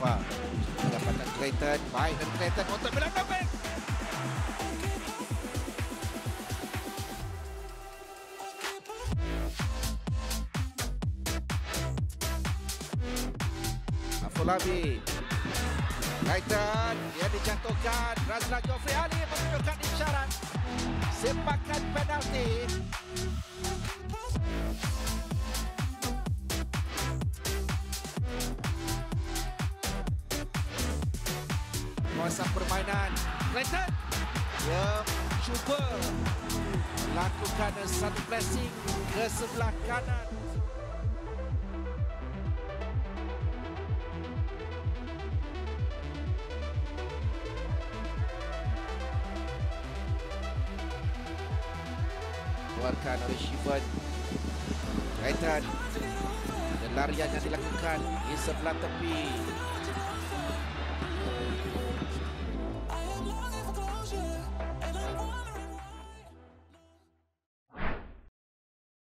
Mustafa. Pendapatan Clayton. Baik dari Clayton untuk Milan Nobel. Afolabi. Clayton. Dia dijatuhkan. Razlan Joffrey Ali menunjukkan isyarat sepakan penalti. Kuasa permainan Clayton. Dia cuba melakukan satu pressing ke sebelah kanan. Keluarkan oleh Shivan. Clayton. Dan larian yang dilakukan di sebelah tepi.